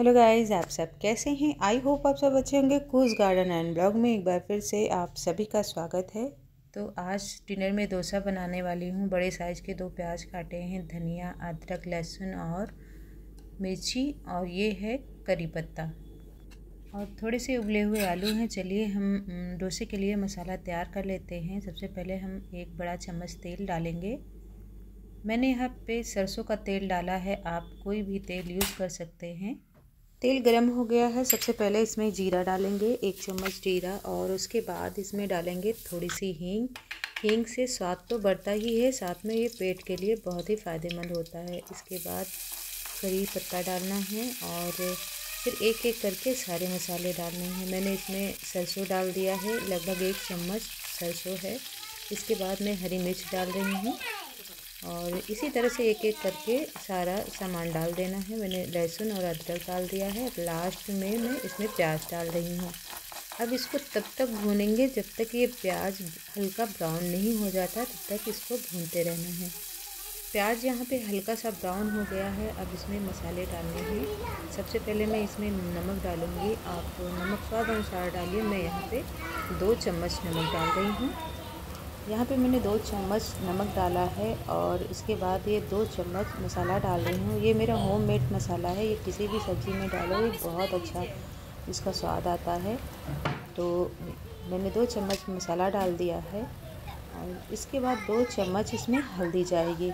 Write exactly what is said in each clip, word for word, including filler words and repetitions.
Hello guys, आप सब कैसे हैं। आई होप आप सब अच्छे होंगे। कूज गार्डन एंड ब्लॉग में एक बार फिर से आप सभी का स्वागत है। तो आज डिनर में डोसा बनाने वाली हूँ। बड़े साइज़ के दो प्याज काटे हैं, धनिया, अदरक, लहसुन और मिर्ची, और ये है करी पत्ता और थोड़े से उबले हुए आलू हैं। चलिए हम डोसे के लिए मसाला तैयार कर लेते हैं। सबसे पहले हम एक बड़ा चम्मच तेल डालेंगे। मैंने यहाँ पे सरसों का तेल डाला है, आप कोई भी तेल यूज़ कर सकते हैं। तेल गरम हो गया है। सबसे पहले इसमें जीरा डालेंगे, एक चम्मच जीरा, और उसके बाद इसमें डालेंगे थोड़ी सी हींग। हींग से स्वाद तो बढ़ता ही है, साथ में ये पेट के लिए बहुत ही फ़ायदेमंद होता है। इसके बाद करी पत्ता डालना है और फिर एक एक करके सारे मसाले डालने हैं। मैंने इसमें सरसों डाल दिया है, लगभग एक चम्मच सरसों है। इसके बाद मैं हरी मिर्च डाल रही हूँ और इसी तरह से एक एक करके सारा सामान डाल देना है। मैंने लहसुन और अदरक डाल दिया है। लास्ट में मैं इसमें प्याज डाल रही हूँ। अब इसको तब तक भूनेंगे जब तक ये प्याज हल्का ब्राउन नहीं हो जाता, तब तक इसको भूनते रहना है। प्याज यहाँ पे हल्का सा ब्राउन हो गया है। अब इसमें मसाले डालने हैं। सबसे पहले मैं इसमें नमक डालूँगी। आप नमक स्वाद अनुसार डालिए। मैं यहाँ पे दो चम्मच नमक डाल रही हूँ। यहाँ पे मैंने दो चम्मच नमक डाला है और इसके बाद ये दो चम्मच मसाला डाल रही हूँ। ये मेरा होममेड मसाला है, ये किसी भी सब्ज़ी में डालो, ये बहुत अच्छा इसका स्वाद आता है। तो मैंने दो चम्मच मसाला डाल दिया है और इसके बाद दो चम्मच इसमें हल्दी जाएगी।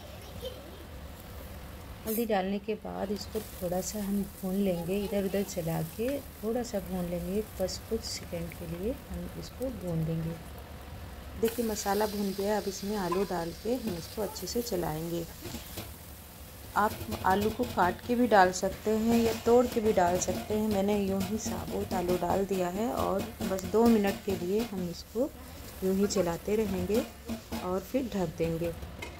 हल्दी डालने के बाद इसको थोड़ा सा हम भून लेंगे, इधर उधर चला के थोड़ा सा भून लेंगे। बस कुछ सेकंड के लिए हम इसको भून लेंगे। देखिए मसाला भून गया। अब इसमें आलू डाल के हम इसको अच्छे से चलाएंगे। आप आलू को काट के भी डाल सकते हैं या तोड़ के भी डाल सकते हैं। मैंने यूं ही साबुत आलू डाल दिया है और बस दो मिनट के लिए हम इसको यूं ही चलाते रहेंगे और फिर ढक देंगे।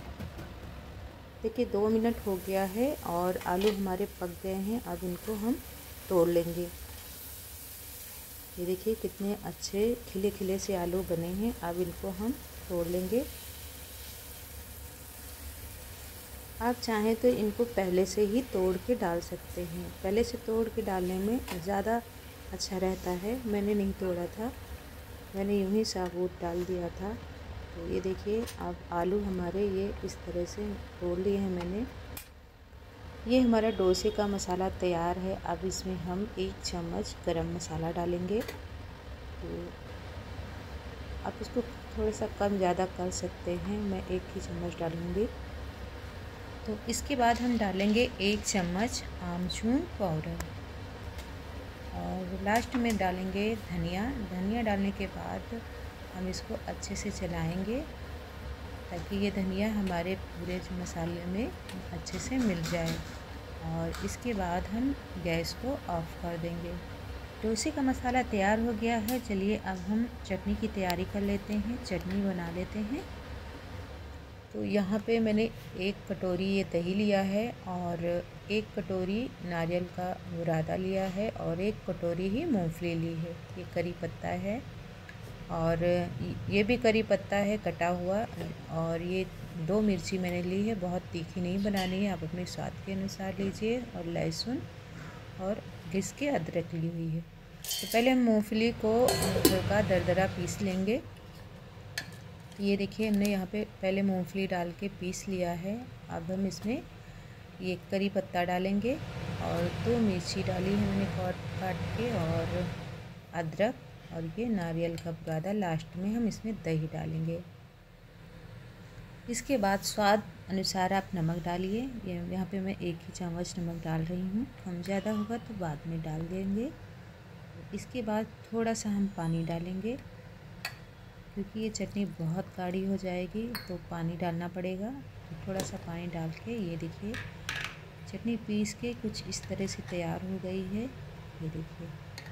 देखिए दो मिनट हो गया है और आलू हमारे पक गए हैं। अब इनको हम तोड़ लेंगे। ये देखिए कितने अच्छे खिले खिले से आलू बने हैं। अब इनको हम तोड़ लेंगे। आप चाहें तो इनको पहले से ही तोड़ के डाल सकते हैं। पहले से तोड़ के डालने में ज़्यादा अच्छा रहता है। मैंने नहीं तोड़ा था, मैंने यूं ही साबुत डाल दिया था। तो ये देखिए अब आलू हमारे ये इस तरह से तोड़ लिए हैं मैंने। ये हमारा डोसे का मसाला तैयार है। अब इसमें हम एक चम्मच गरम मसाला डालेंगे। तो आप इसको थोड़ा सा कम ज़्यादा कर सकते हैं, मैं एक ही चम्मच डालूँगी। तो इसके बाद हम डालेंगे एक चम्मच आमचूर पाउडर और लास्ट में डालेंगे धनिया। धनिया डालने के बाद हम इसको अच्छे से चलाएँगे ताकि ये धनिया हमारे पूरे मसाले में अच्छे से मिल जाए। और इसके बाद हम गैस को ऑफ कर देंगे। डोसे का मसाला तैयार हो गया है। चलिए अब हम चटनी की तैयारी कर लेते हैं, चटनी बना लेते हैं। तो यहाँ पे मैंने एक कटोरी ये दही लिया है और एक कटोरी नारियल का बुरादा लिया है और एक कटोरी ही मूंगफली ली है। ये करी पत्ता है और ये भी करी पत्ता है कटा हुआ, और ये दो मिर्ची मैंने ली है, बहुत तीखी नहीं बनानी है, आप अपने स्वाद के अनुसार लीजिए। और लहसुन और घिस के अदरक ली हुई है। तो पहले हम मूंगफली को हल्का दरदरा पीस लेंगे। ये देखिए हमने यहाँ पे पहले मूंगफली डाल के पीस लिया है। अब हम इसमें ये करी पत्ता डालेंगे और दो मिर्ची डाली है मैंने काट काट के, और अदरक, और ये नारियल का बुरादा। लास्ट में हम इसमें दही डालेंगे। इसके बाद स्वाद अनुसार आप नमक डालिए। ये यहाँ पे मैं एक ही चम्मच नमक डाल रही हूँ, कम ज़्यादा होगा तो बाद में डाल देंगे। इसके बाद थोड़ा सा हम पानी डालेंगे क्योंकि ये चटनी बहुत गाढ़ी हो जाएगी, तो पानी डालना पड़ेगा। तो थोड़ा सा पानी डाल के ये देखिए चटनी पीस के कुछ इस तरह से तैयार हो गई है। ये देखिए।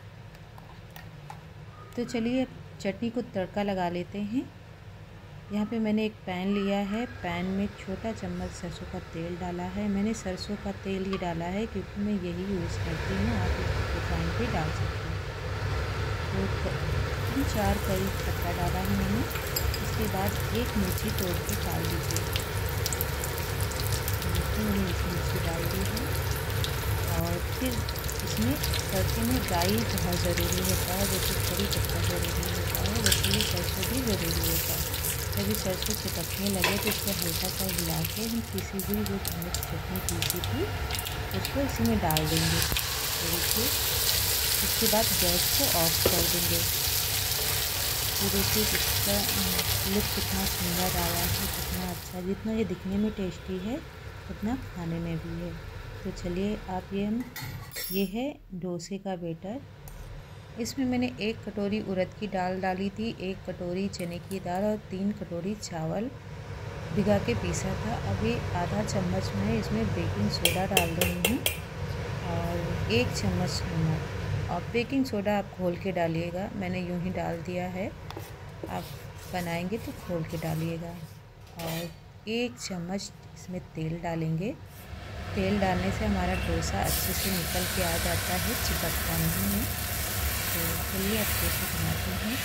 तो चलिए चटनी को तड़का लगा लेते हैं। यहाँ पे मैंने एक पैन लिया है। पैन में छोटा चम्मच सरसों का तेल डाला है। मैंने सरसों का तेल ही डाला है क्योंकि मैं यही यूज़ करती हूँ, आप रिफाइंड भी डाल सकते हैं। तो तीन चार करी पत्ता डाला है मैंने। इसके बाद एक मिर्ची तोड़ के डाल दीजिए। मैंने मिर्ची डाल दी है और फिर इसमें तड़के में राई बहुत ज़रूरी होता है, जैसे कड़ी पत्ता ज़रूरी होता है, वैसे ही सरसों भी ज़रूरी होता है। जब ये सरसों चिपकने लगे तो इसको हल्का सा हिला के हम पीसी हुई जो हमने चटनी पीसी थी उसको इसी में डाल देंगे। तो देखिए इसके बाद गैस को ऑफ कर देंगे। तो देखिए इसका लुक कितना सुंदर आया है, कितना अच्छा, जितना ये दिखने में टेस्टी है उतना खाने में भी है। तो चलिए आप ये हम ये है डोसे का बैटर। इसमें मैंने एक कटोरी उड़द की दाल डाली थी, एक कटोरी चने की दाल और तीन कटोरी चावल भिगा के पीसा था। अभी आधा चम्मच मैं इसमें बेकिंग सोडा डाल रही हूँ और एक चम्मच नमक। और बेकिंग सोडा आप खोल के डालिएगा, मैंने यूँ ही डाल दिया है, आप बनाएंगे तो खोल के डालिएगा। और एक चम्मच इसमें तेल डालेंगे। तेल डालने से हमारा डोसा अच्छे से निकल के आ जाता है, चिपकता नहीं है। तो चलिए अब डोसा बनाते हैं।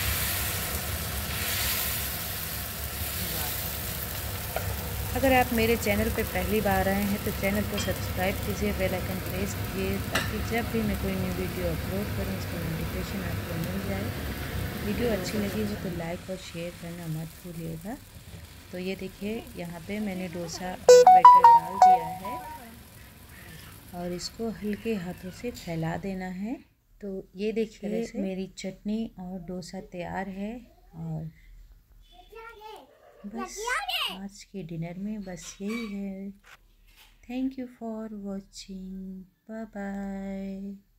अगर आप मेरे चैनल पे पहली बार आए हैं तो चैनल को सब्सक्राइब कीजिए, बेल आइकन प्रेस कीजिए, ताकि जब भी मैं कोई न्यू वीडियो अपलोड करूँ उसका नोटिफिकेशन आपको मिल जाए। वीडियो अच्छी लगी हो तो लाइक और शेयर करना मत भूलिएगा। तो ये देखिए यहाँ पे मैंने डोसा बैटर डाल दिया है और इसको हल्के हाथों से फैला देना है। तो ये देखिए मेरी चटनी और डोसा तैयार है। और बस आज के डिनर में बस यही है। Thank you for watching, bye bye.